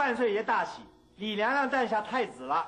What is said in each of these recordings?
万岁爷大喜，李娘娘诞下太子了。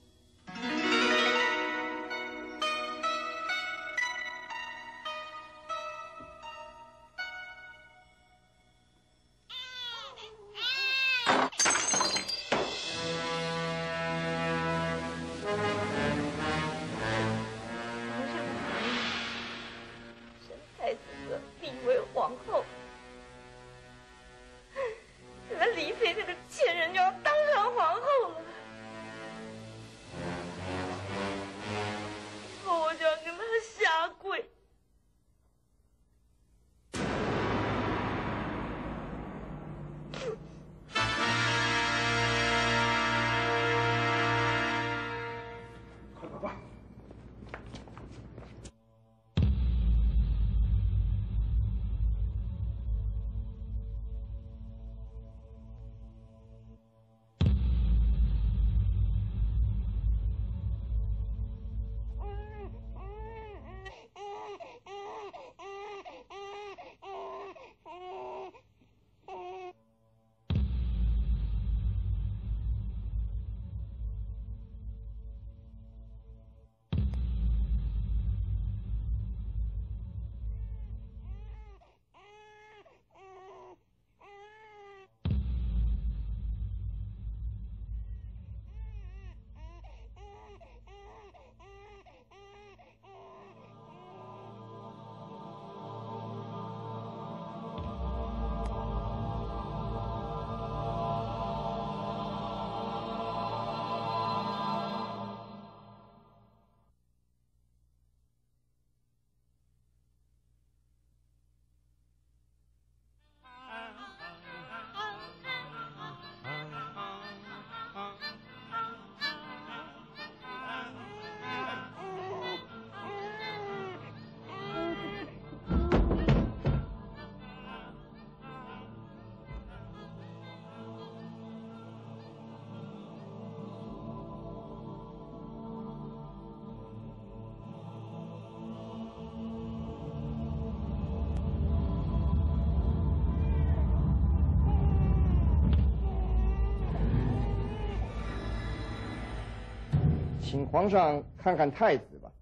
请皇上看看太子吧。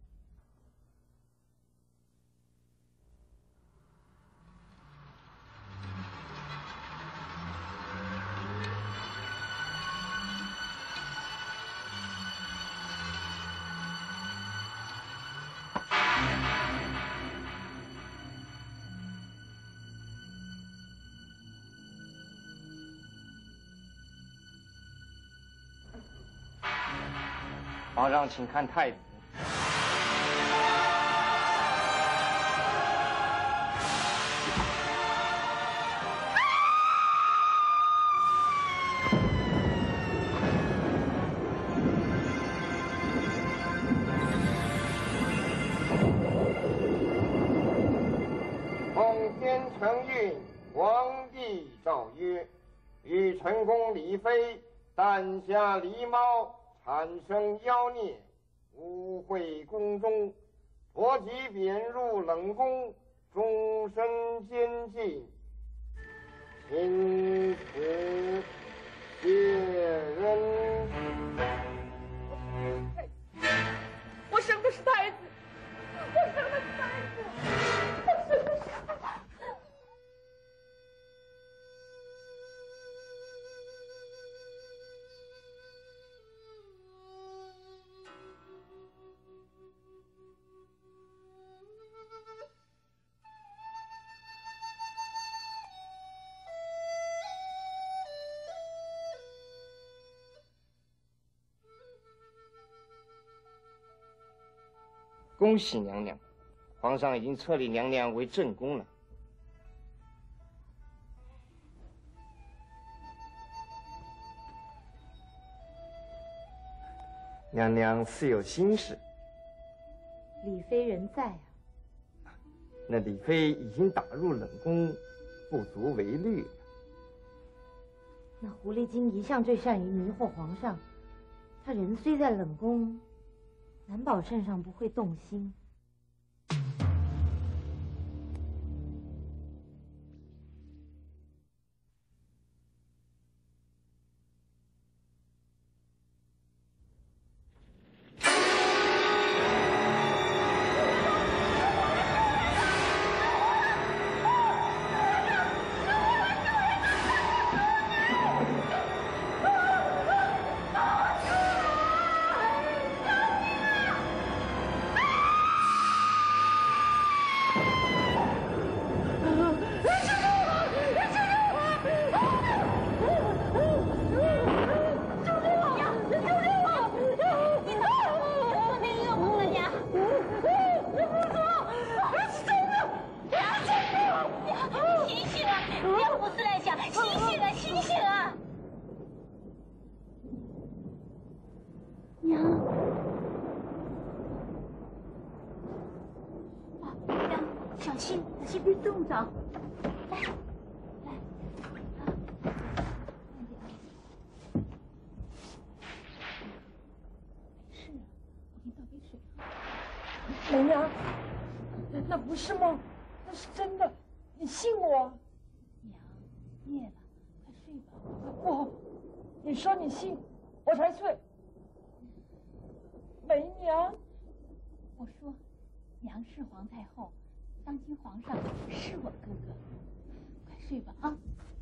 皇上，请看太子。奉先承运，皇帝诏曰：与陈宫李妃诞下狸猫。产生妖孽，污秽宫中，tor即贬入冷宫，终身监禁。钦此谢恩。 我生的是太子，我生的是太子，我生的是太子。 恭喜娘娘，皇上已经册立娘娘为正宫了。娘娘似有心事。 李妃人在啊。 那李妃已经打入冷宫，不足为虑。 那狐狸精一向最善于迷惑皇上，他人虽在冷宫，难保圣上不会动心。 小心，仔细别动着。来，来，没事，我给你倒杯水。 梅娘，那不是梦，那是真的，你信我？ 娘，夜了，快睡吧。 不，你说你信，我才睡。梅娘， 我说，娘是皇太后，当今皇上是我哥哥，快睡吧啊！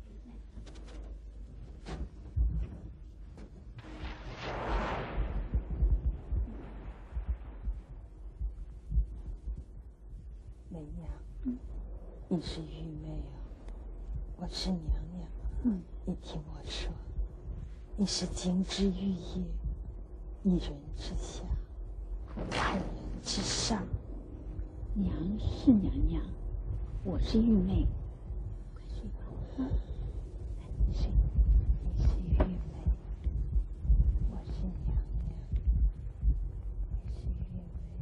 梅娘，你是玉妹啊，我是娘娘。你听我说，你是金枝玉叶，一人之下，万人之上。 娘是娘娘，我是玉妹，快睡吧啊！来，睡。 你是玉妹，我是娘娘。你是玉妹，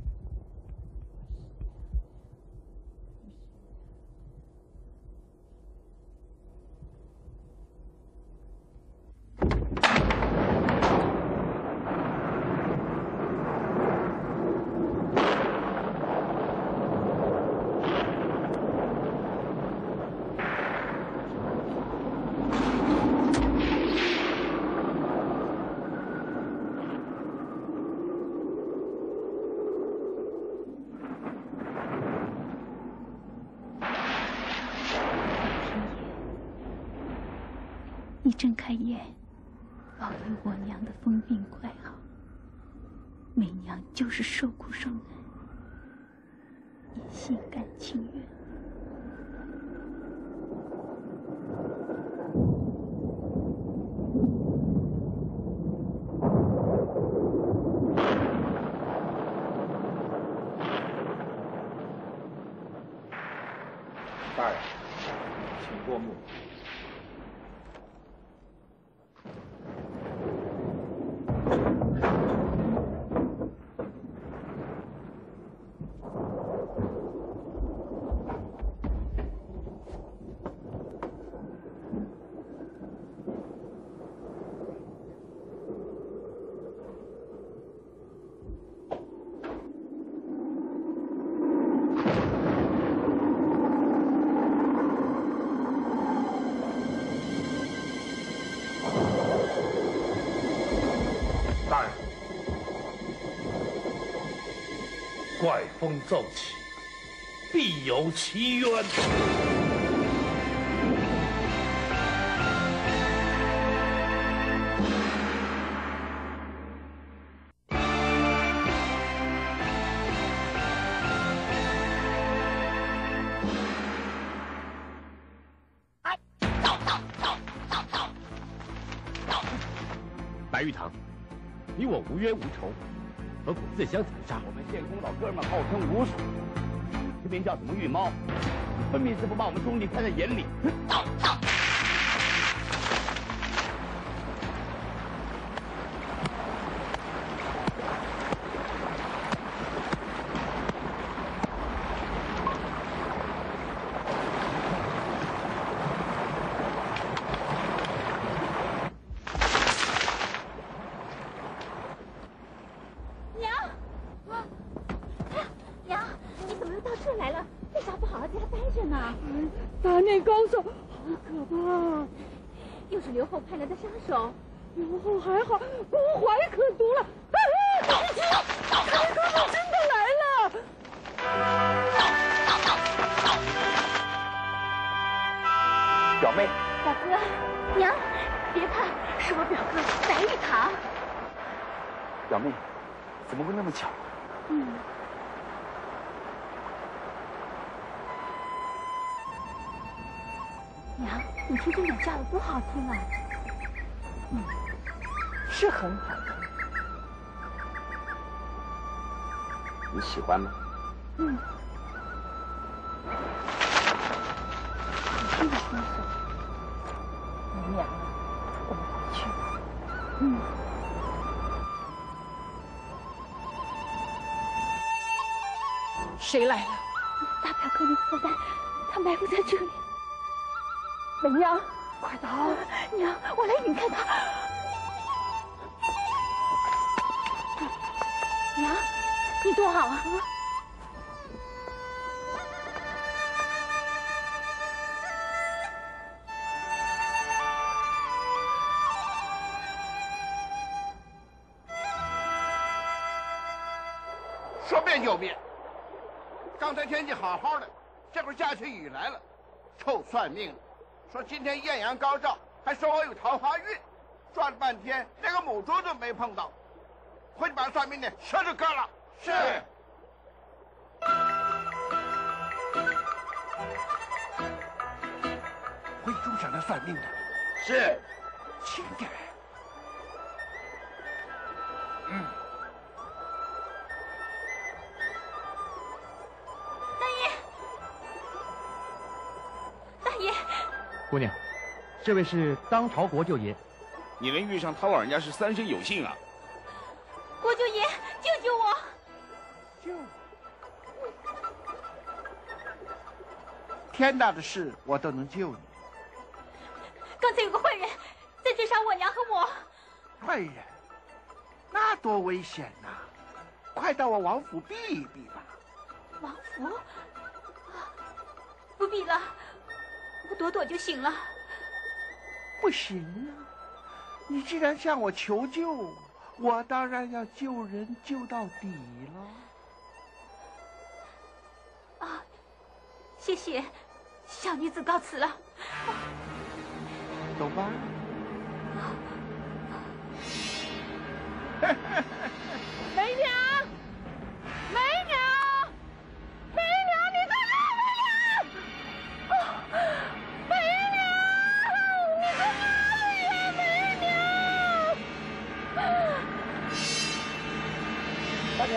你睁开眼，保佑我娘的风病快好。梅娘就是受苦受难，也心甘情愿。 大人，请过目。 怪风骤起，必有其冤。 白玉堂，你我无冤无仇，何苦自相残杀？ 我们县公老哥们号称武术，这边叫什么玉猫，分明是不把我们兄弟看在眼里。 打那高手好可怕， 又是刘后派来的杀手。 刘后还好，不怀可毒了。对不起，那高手真的来了。 表妹， 大哥，娘，别看，是我表哥白玉堂。 表妹，怎么会那么巧？ 娘，你听这鸟叫的多好听啊！ 是很好听。 你喜欢吗？ 你听我分手。 娘啊，我们回去吧。谁来了？ 大表哥那坏蛋，他埋伏在这里。美娘，快逃！娘，我来引开他。娘，你躲好啊！ 说变就变。刚才天气好好的，这会儿下起雨来了。臭算命的，说今天艳阳高照，还说我有桃花运，转了半天连个母猪都没碰到。回去把算命的舌头割了。是。回去找那算命的。是。轻点。 姑娘，这位是当朝国舅爷， 你能遇上他老人家是三生有幸啊！ 国舅爷，救救我！ 天大的事我都能救你。 刚才有个坏人在追杀我娘和我。 坏人？那多危险呐！快到我王府避一避吧。 王府？不必了。我躲躲就行了。 不行啊！你既然向我求救，我当然要救人救到底了。 啊，谢谢，小女子告辞了。 走吧。 梅娘，梅娘，梅娘，你在哪？梅娘，你在哪里呀，梅娘？ 大娘，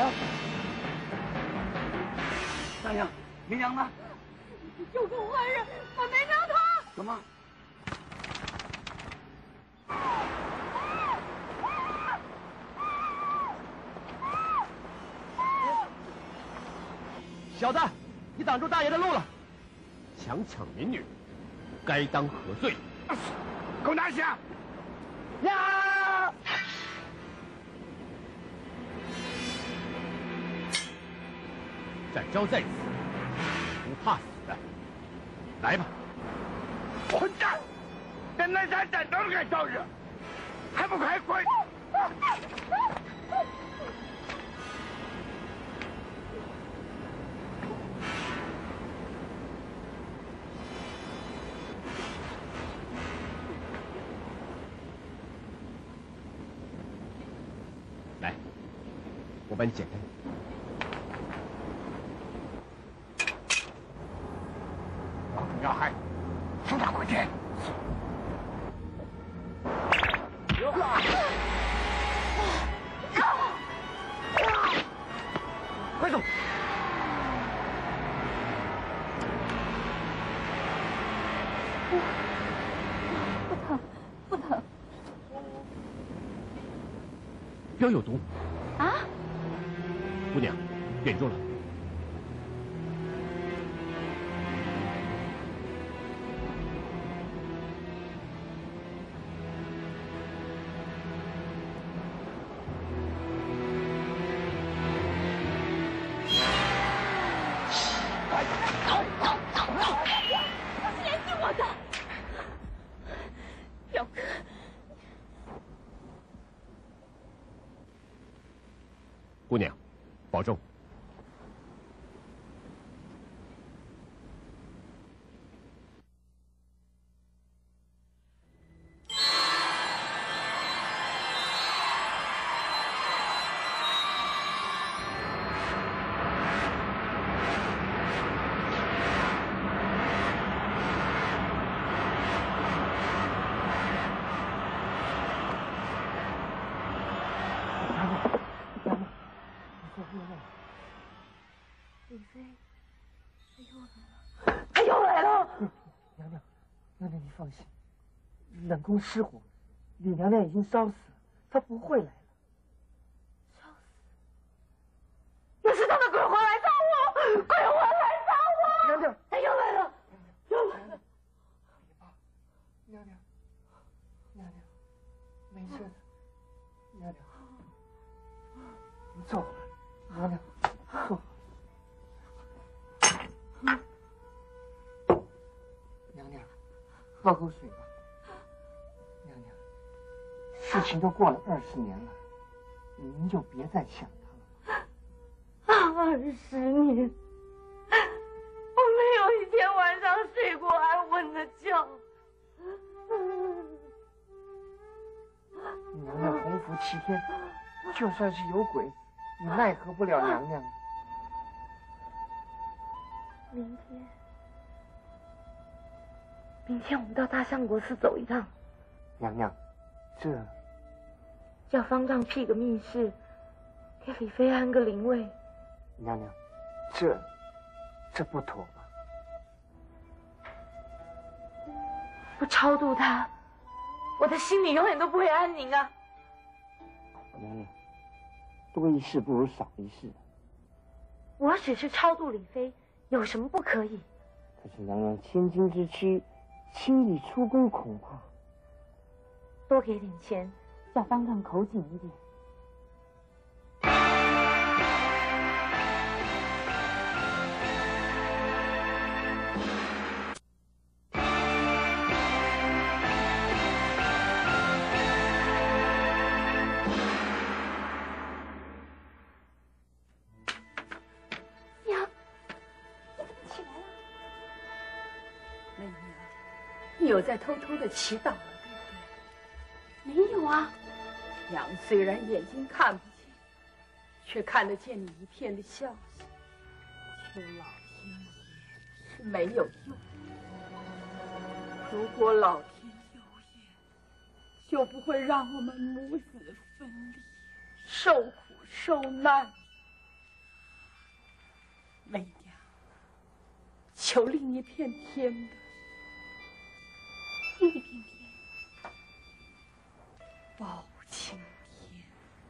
大娘，梅娘呢？ 有个坏人把梅娘他。 什么？ 小子，你挡住大爷的路了！强抢民女，该当何罪？ 给我拿下！ 呀！ 展昭在此，不怕死的。来吧！ 混蛋！连那家展昭都敢招惹，还不快滚！ 来，我帮你解开。 要害，速打快点！ 快走！ 不疼，不疼。 镖有毒。 啊！ 姑娘，忍住了。姑娘，保重。 李飞，他又来了！ 娘娘，娘娘你放心，冷宫失火，李娘娘已经烧死了，她不会来了。 烧死！又是他的鬼魂来找我，鬼魂来找我！ 喝口水吧。娘娘，事情都过了20年了，您就别再想他了。 20年，我没有一天晚上睡过安稳的觉。 娘娘洪福7天，就算是有鬼，也奈何不了娘娘。 明天我们到大相国寺走一趟。 娘娘，这叫方丈去一个密室，给李妃安个灵位。 娘娘，这不妥吧？ 不超度他，我的心里永远都不会安宁啊！ 娘娘，多一事不如少一事。 我只是超度李妃，有什么不可以？ 可是娘娘千金之躯，轻易出宫恐怕。 多给点钱，叫方丈口紧一点。 有在偷偷的祈祷了，对不对？ 没有啊， 娘虽然眼睛看不见，却看得见你一片的笑息。求老天爷是没有用的，如果老天有眼，就不会让我们母子分离，受苦受难。媚娘，求另一片天吧。 另一片天， 包青天。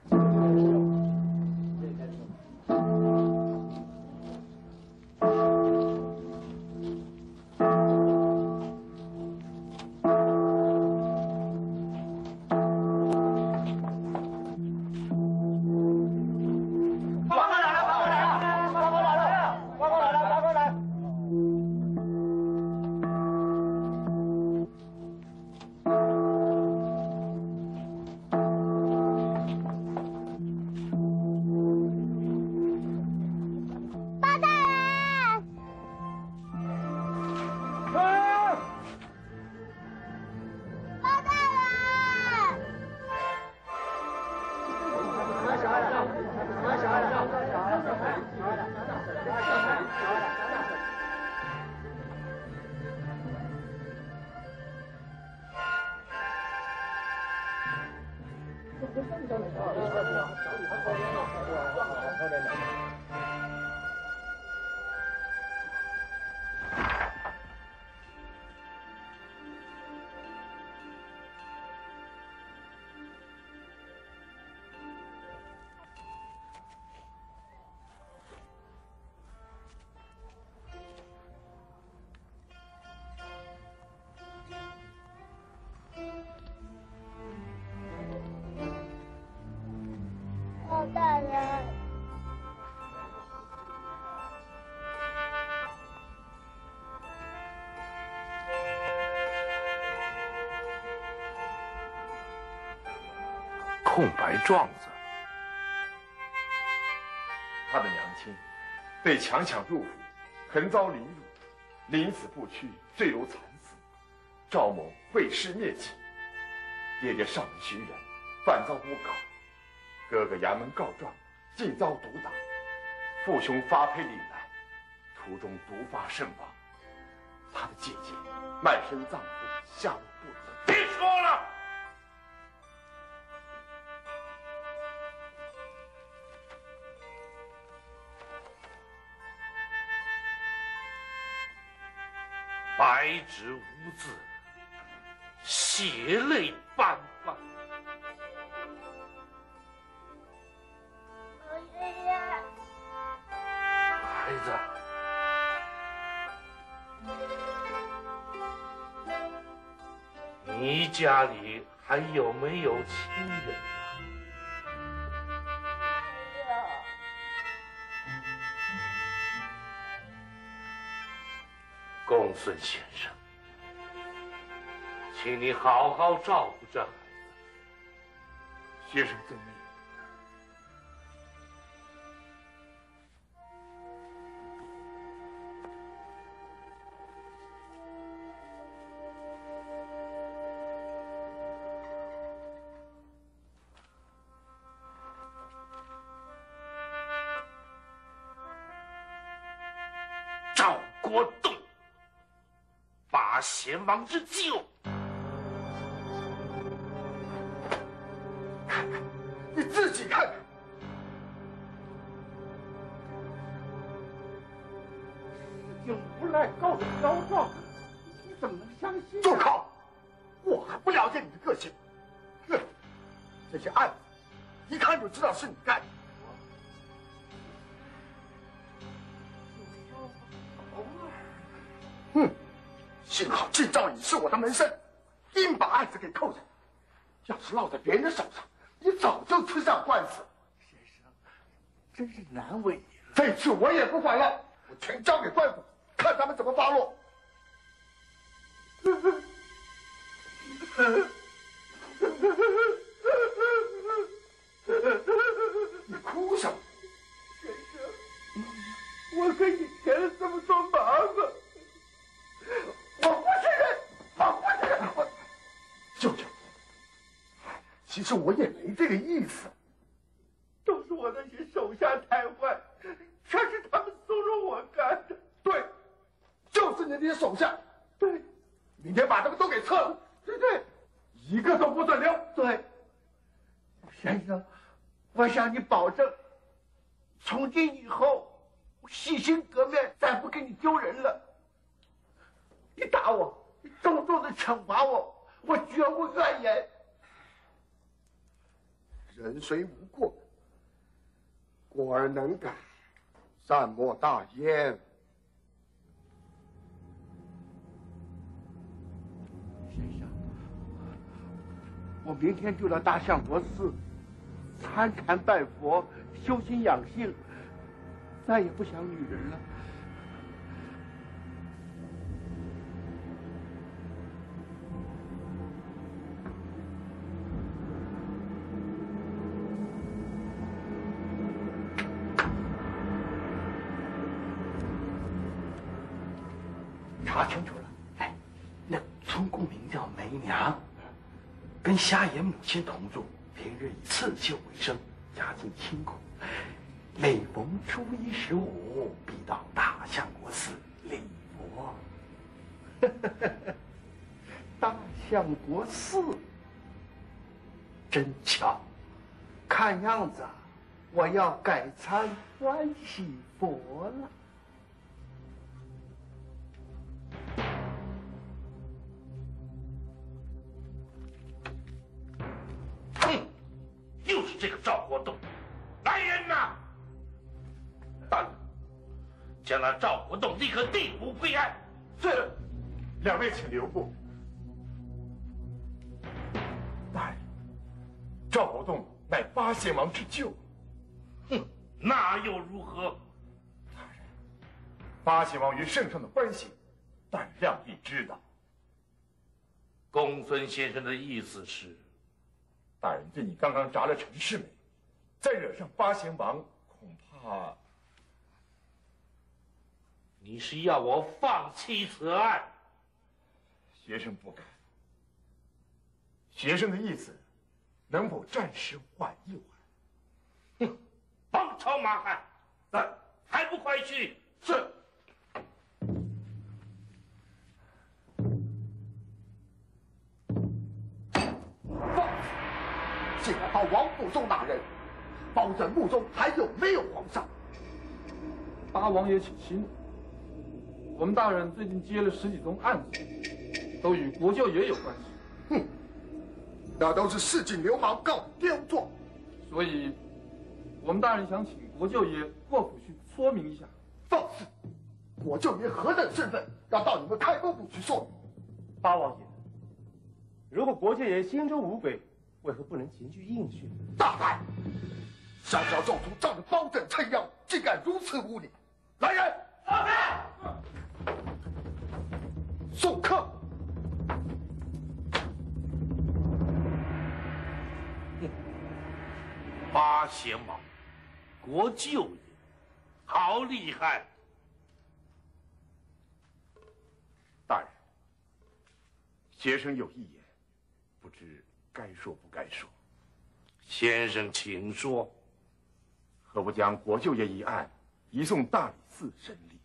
大人， 空白状子， 他的娘亲被强抢入府，横遭凌辱，临死不屈，坠楼惨死。赵某被师灭迹，爹爹少年寻人，反遭诬告。哥哥衙门告状，竟遭毒打，父兄发配岭南，途中毒发身亡。他的姐姐卖身葬父，下落不明。 别说了，白纸无字，血泪斑斑。孩子，你家里还有没有亲人啊？公孙先生， 请你好好照顾这孩子。 学生遵命。 赵国栋，八贤王之舅。 看看，你自己看看。 事情无赖告诉cáo状，你怎么能相信？ 住口！我还不了解你的个性。哼，这些案子一看就知道是你干的。幸好季兆尹是我的门生，硬把案子给扣下来。要是落在别人的手上，你早就吃上官司。 先生，真是难为你了。 这次我也不管了，我全交给官府，看他们怎么发落。你哭什么？ 先生，我给你添了这么多麻烦。 我不是人，我不是人，我舅舅，其实我也没这个意思， 都是我那些手下太坏，全是他们怂恿我干的。 对，就是你那些手下。 对， 明天把他们都给撤了。 对， 一个都不准留。 对，先生，我向你保证，从今以后，我洗心革面，再不给你丢人了。你打我，你重重的惩罚我，我绝无怨言。 人虽无过，过而能改，善莫大焉。 先生，我明天就到大相国寺参禅拜佛，修心养性，再也不想女人了。 查清楚了，哎，那村姑名叫梅娘，跟瞎眼母亲同住，平日以刺绣为生，家境清苦。每逢初一15，必到大相国寺礼佛。 大相国寺， 真巧， 看样子我要改参欢喜佛了。 又是这个赵国栋，来人呐！大人，将那赵国栋立刻逮捕归案。 是，两位请留步。大人，赵国栋乃八贤王之舅。 哼，那又如何？ 大人，八贤王与圣上的关系，大人量必知道。 公孙先生的意思是？ 大人对你刚刚铡了陈世美，再惹上八贤王，恐怕…… 你是要我放弃此案？ 学生不敢。学生的意思，能否暂时缓一缓？ 哼，帮朝马汉，还不快去！ 是。竟然到王府中拿人，包拯墓中还有没有皇上？ 八王爷请息。我们大人最近接了10几宗案子，都与国舅爷有关系。 哼，那都是市井流氓告刁状。 所以，我们大人想请国舅爷过府去说明一下。 放肆！国舅爷何等身份，要到你们开封府去说明？ 八王爷，如果国舅爷心中无鬼，为何不能前去应讯？ 大胆！小小赵族仗着包拯撑腰，竟敢如此无礼！来人！放开！送客！ 八贤王，国舅爷，好厉害！ 大人，学生有一言，不知该说不该说。 先生请说。 何不将国舅爷一案移送大理寺审理？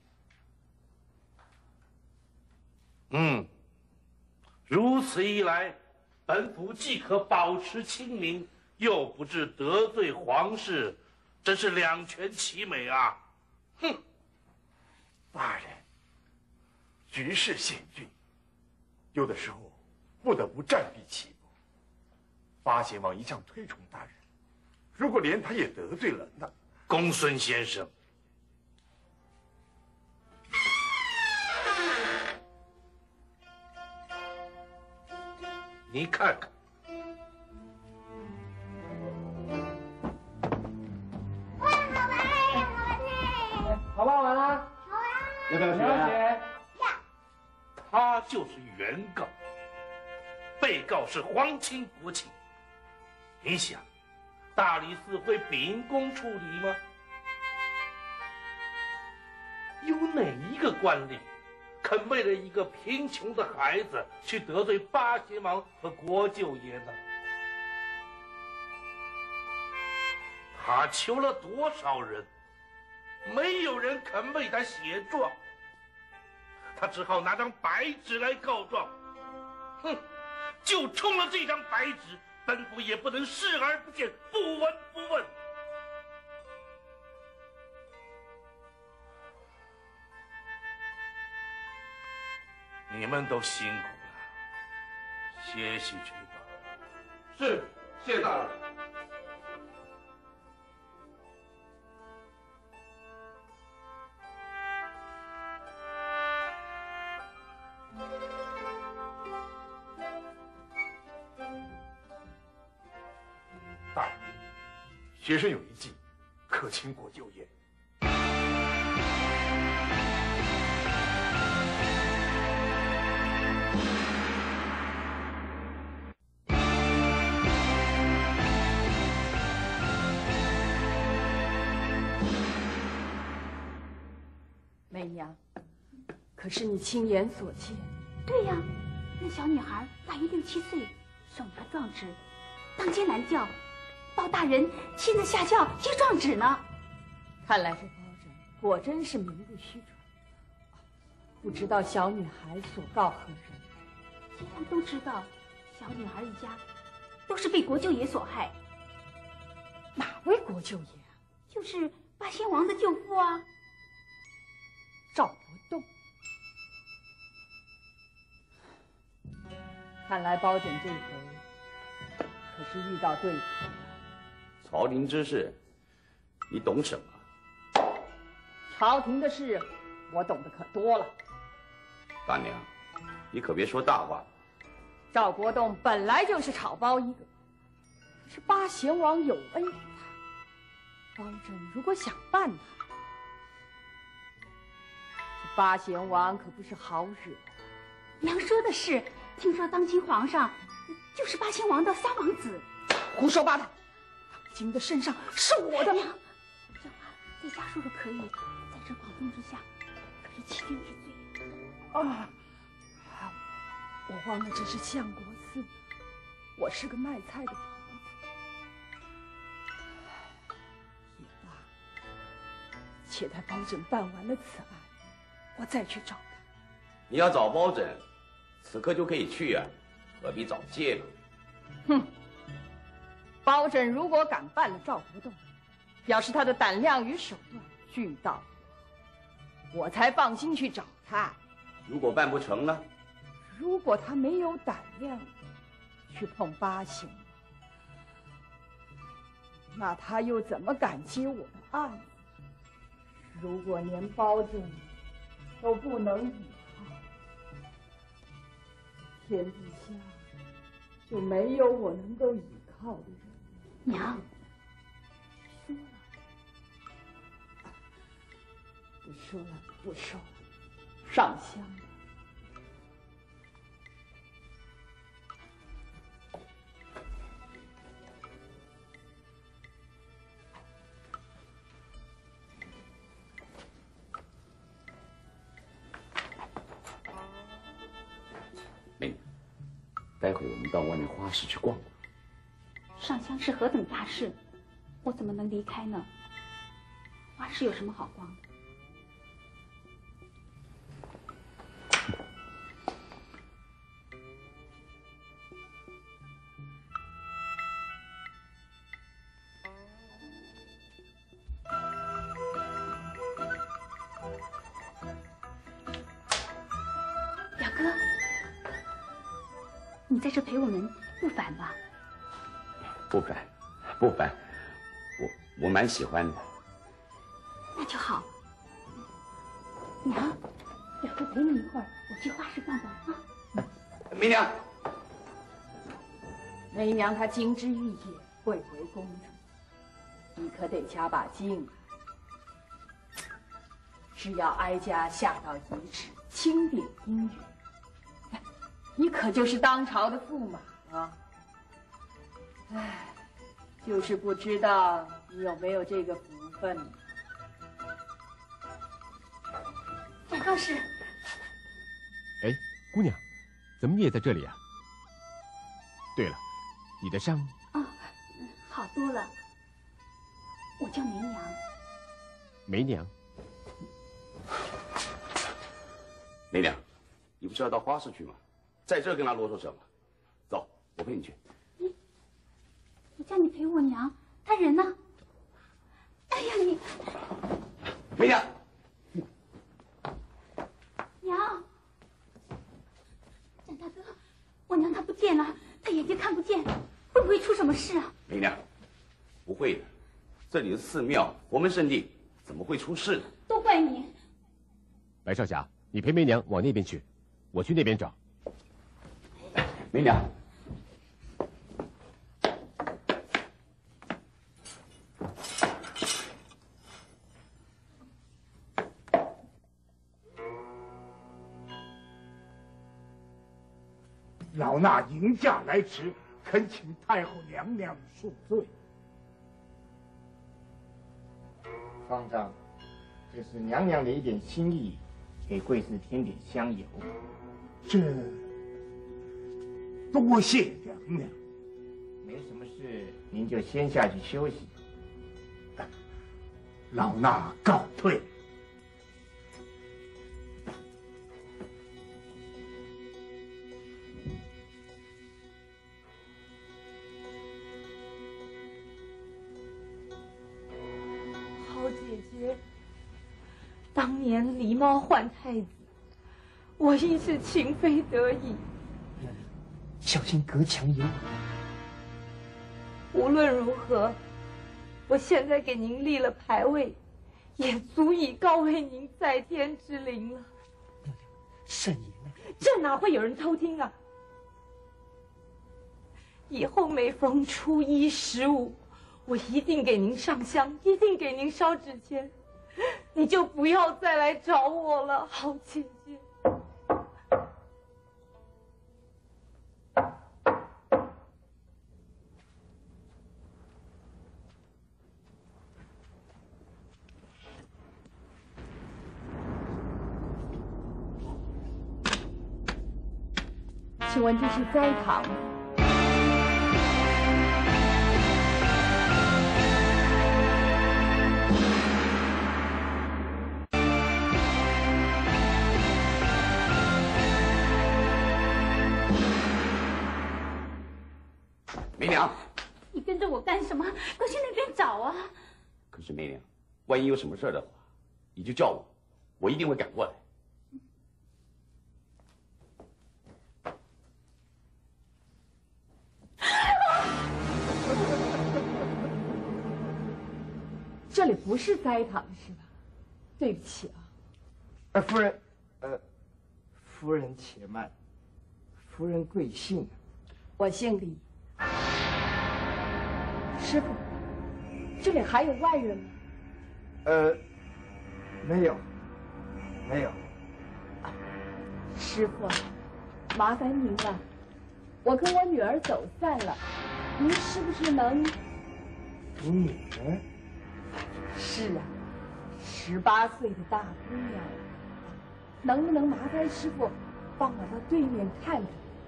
如此一来，本府既可保持清明，又不致得罪皇室，真是两全其美啊！哼！ 大人，局势险峻，有的时候不得不暂避其锋。八贤王一向推崇大人，如果连他也得罪了，那…… 公孙先生，你看看， 好不好玩啊？ 好玩。 要不要学？ 他就是原告，被告是皇亲国戚。你想，大理寺会秉公处理吗？有哪一个官吏肯为了一个贫穷的孩子去得罪八贤王和国舅爷呢？他求了多少人，没有人肯为他写状，他只好拿张白纸来告状。哼，就冲了这张白纸，本府也不能视而不见，不闻不问。你们都辛苦了，歇息去吧。 是，谢大人。 大人，学生有一计，可请国舅爷。 媚娘，可是你亲眼所见？ 对呀，那小女孩大约6、7岁，手拿状纸，当街拦轿，包大人亲自下轿接状纸呢。 看来这包拯果真是名不虚传。不知道小女孩所告何人？ 既然都知道，小女孩一家都是被国舅爷所害。 哪位国舅爷啊？ 就是八仙王的舅父啊。 赵伯栋。看来包拯这回可是遇到对头了。 朝廷之事，你懂什么？ 朝廷的事，我懂得可多了。 大娘，你可别说大话。 赵国栋本来就是草包一个，可是八贤王有恩于他，包拯如果想办他，这八贤王可不是好惹。 娘说的是，听说当今皇上就是八贤王的3王子。 胡说八道！当今的圣上是我的。 娘，这话在家说说可以，在这广东之下可是欺君之罪啊！我忘了这是相国寺，我是个卖菜的婆子。也罢，且待包拯办完了此案，我再去找他。 你要找包拯，此刻就可以去啊，何必找借口？ 哼！包拯如果敢办了赵国栋，表示他的胆量与手段俱到，我才放心去找他。 如果办不成呢？ 如果他没有胆量去碰八贤，那他又怎么敢接我的案子？如果连包拯都不能依靠，天底下就没有我能够依靠的人。 娘， 说了，不说了，不说了，上香了。 梅，待会我们到外面花市去逛逛。 上香是何等大事，我怎么能离开呢？花市有什么好逛的？表哥，你在这陪我们不烦吧？ 不烦，不烦，我蛮喜欢的。 那就好。娘，表哥陪你一会儿，我去花市逛逛啊。 梅娘， 梅娘她金枝玉叶，贵为公主，你可得加把劲啊！只要哀家下到遗旨，钦点姻缘，你可就是当朝的驸马了。唉，就是不知道你有没有这个福分呢？ 长告示。 哎，姑娘，怎么你也在这里啊？对了，你的伤…… 哦，好多了。我叫梅娘。 梅娘。 梅娘，你不是要到花市去吗？在这跟他啰嗦什么？走，我陪你去。 我叫你陪我娘，她人呢？哎呀，你梅娘， 娘，展大哥，我娘她不见了，她眼睛看不见，会不会出什么事啊？ 梅娘，不会的，这里是寺庙，佛门圣地，怎么会出事呢？ 都怪你。 白少侠，你陪梅娘往那边去，我去那边找。 梅娘。 老衲迎驾来迟，恳请太后娘娘恕罪。 方丈，这是娘娘的一点心意，给贵司添点香油。 这多谢娘娘。 没什么事，您就先下去休息。 老衲告退。 好姐姐，当年狸猫换太子，我亦是情非得已。 小心隔墙有耳。 无论如何，我现在给您立了牌位，也足以告慰您在天之灵了。 慎言啊！ 这哪会有人偷听啊？以后每逢初一、15，我一定给您上香，一定给您烧纸钱，你就不要再来找我了，好姐姐。 请问这是斋堂吗？ 梅娘， 你跟着我干什么？快去那边找啊！ 可是梅娘，万一有什么事的话，你就叫我，我一定会赶过来。 这里不是斋堂是吧？对不起啊。 夫人，夫人且慢，夫人贵姓？ 我姓李。师傅，这里还有外人吗？ 没有，没有。 师傅，麻烦您了，我跟我女儿走散了，您是不是能？ 你女儿？ 是啊，18岁的大姑娘，能不能麻烦师傅帮我到对面看看？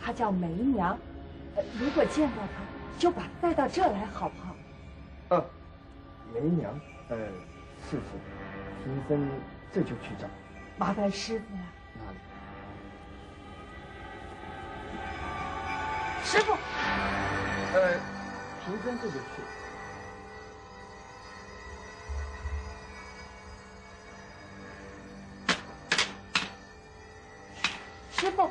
她叫梅娘，如果见到她，就把她带到这来，好不好？ 梅娘，是，贫僧这就去找。 麻烦师傅了。 哪里？ 师傅。 贫僧这就去。 师傅。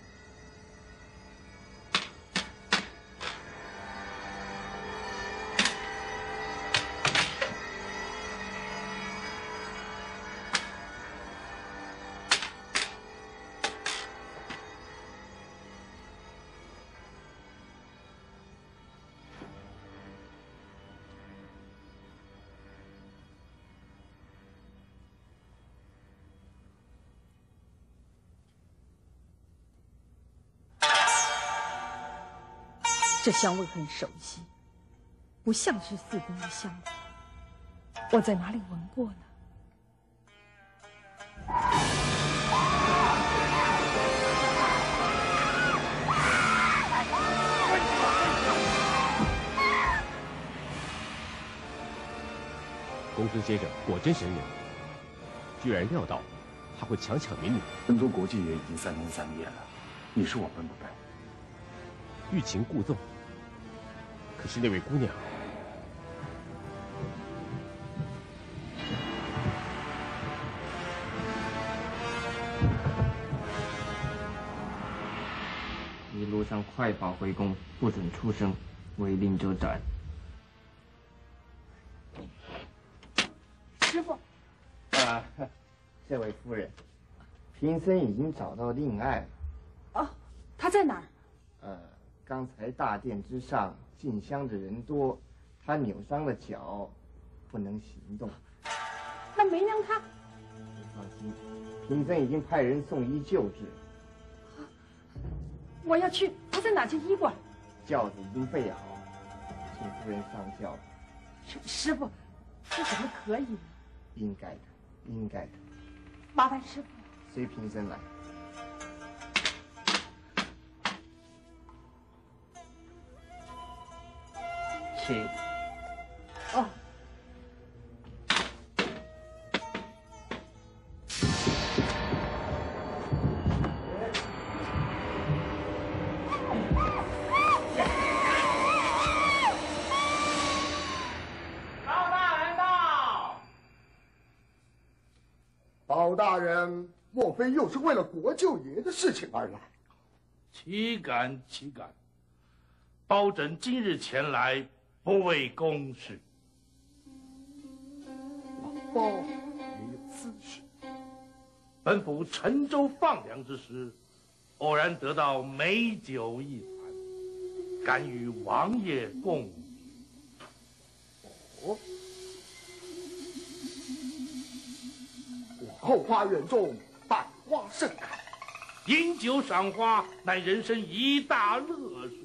这香味很熟悉，不像是四宫的香味。我在哪里闻过呢？ 公孙先生果真神人，居然料到他会强抢民女。 分州国际也已经3天3夜了，你说我笨不笨？ 欲擒故纵。可是那位姑娘， 一路上快跑回宫，不准出声，违令者斩。 师傅。 这位夫人，贫僧已经找到令爱了。 哦，他在哪儿？ 刚才大殿之上进香的人多，他扭伤了脚，不能行动。 那梅娘她…… 你放心，贫僧已经派人送医救治。 我要去，他在哪间医馆？ 轿子已经备好，请夫人上轿吧。 师傅，这怎么可以呢？ 应该的，应该的。 麻烦师傅。 随贫僧来。请。 哦。 包大人到。 包大人，莫非又是为了国舅爷的事情而来？ 岂敢岂敢！包拯今日前来，不为公事。 老包也有私事。 本府沉舟放粮之时，偶然得到美酒一坛，敢与王爷共饮。 我后花园中百花盛开， 饮酒赏花乃人生一大乐事。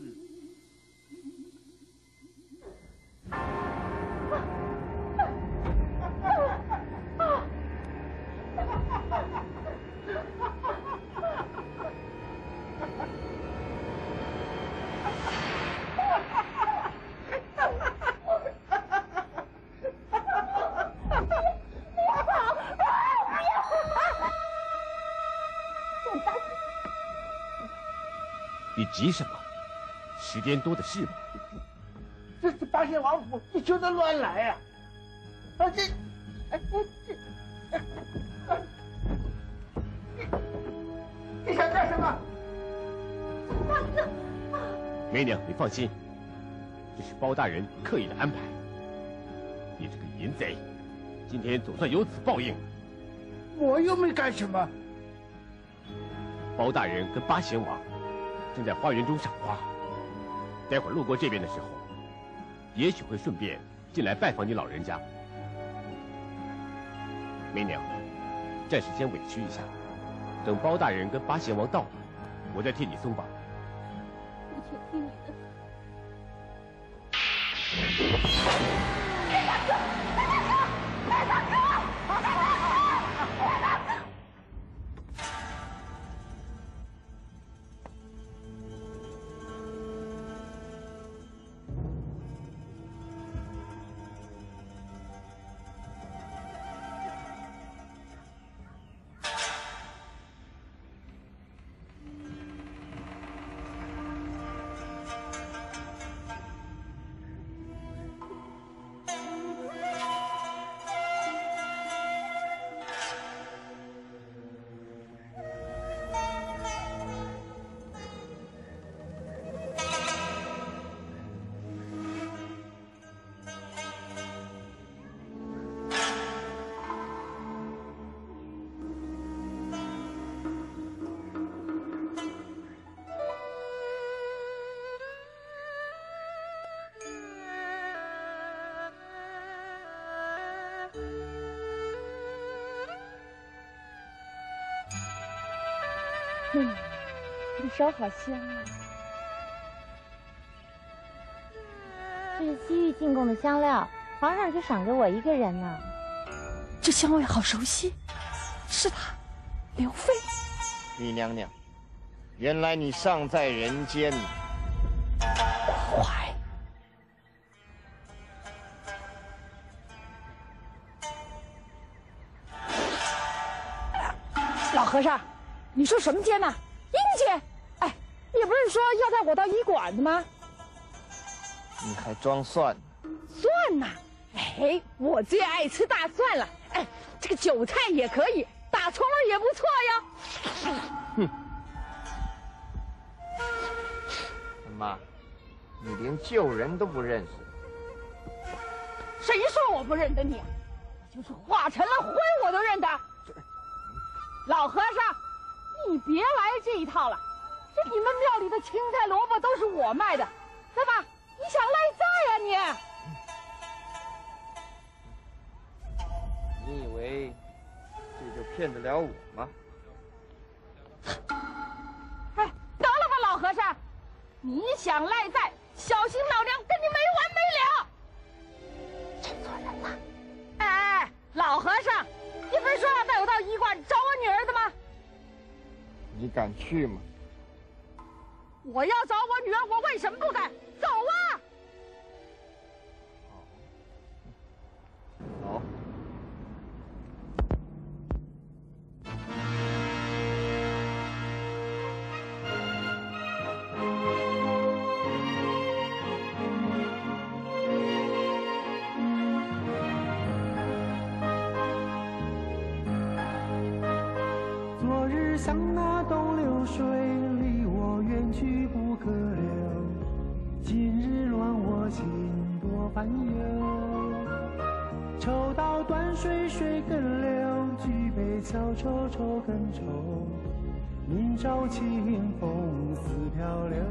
你急什么？时间多的是嘛。 这是八仙王府，你就能乱来呀？你想干什么？ 梅娘，你放心，这是包大人刻意的安排。你这个淫贼，今天总算有此报应。 我又没干什么。 包大人跟八贤王正在花园中赏花，待会儿路过这边的时候，也许会顺便进来拜访你老人家。梅娘，暂时先委屈一下，等包大人跟八贤王到了，我再替你松绑。 我且听你的。 妹妹，你手好香啊！ 这是西域进贡的香料，皇上就赏着我一个人呢。 这香味好熟悉，是他，刘飞。 李娘娘，原来你尚在人间。 坏。老和尚，你说什么奸呢？阴间？哎，你不是说要带我到医馆的吗？ 你还装蒜？ 蒜呐！哎，我最爱吃大蒜了。哎，这个韭菜也可以，大葱儿也不错呀。 哼！妈，你连救人都不认识。 谁说我不认得你啊？就是化成了灰我都认得。老和尚，你别来这一套了。这你们庙里的青菜萝卜都是我卖的，怎么你想赖债呀你？你以为这就骗得了我吗？ 哎，得了吧，老和尚，你想赖债，小心老娘跟你没完没了。认错人了。哎，老和尚，你不是说要带我到医馆找我女儿的吗？ 你敢去吗？ 我要找我女儿，我为什么不敢？走啊！ 好。 昨日像那东流水，离我远去不可留。今日乱我心多烦忧。抽刀断水水更流，举杯消愁愁更愁。明朝清风似飘流。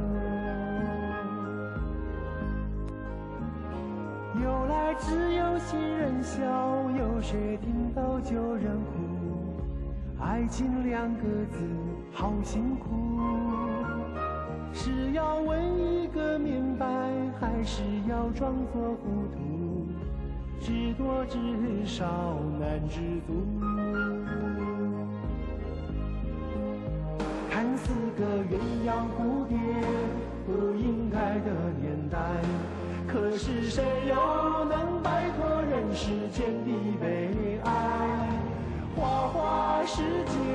由来只有新人笑，有谁听到旧人哭？爱情两个字好辛苦，是要问一个明白，还是要装作糊涂？知多知少难知足。看似个鸳鸯蝴蝶不应该的年代，可是谁又能摆脱人世间的悲哀？花花世界